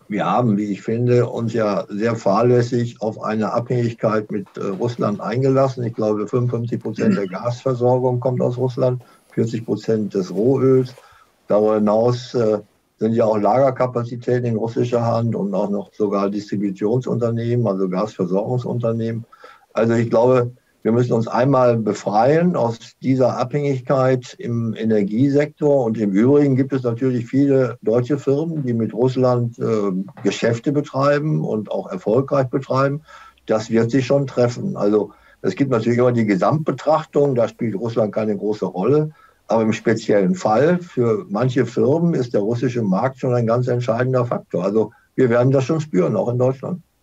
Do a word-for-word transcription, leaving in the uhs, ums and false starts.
Wir haben, wie ich finde, uns ja sehr fahrlässig auf eine Abhängigkeit mit äh, Russland eingelassen. Ich glaube, fünfundfünfzig Prozent der Gasversorgung kommt aus Russland, vierzig Prozent des Rohöls. Darüber hinaus äh, sind ja auch Lagerkapazitäten in russischer Hand und auch noch sogar Distributionsunternehmen, also Gasversorgungsunternehmen. Also ich glaube, wir müssen uns einmal befreien aus dieser Abhängigkeit im Energiesektor. Und im Übrigen gibt es natürlich viele deutsche Firmen, die mit Russland äh, Geschäfte betreiben und auch erfolgreich betreiben. Das wird sich schon treffen. Also es gibt natürlich immer die Gesamtbetrachtung, da spielt Russland keine große Rolle. Aber im speziellen Fall für manche Firmen ist der russische Markt schon ein ganz entscheidender Faktor. Also wir werden das schon spüren, auch in Deutschland.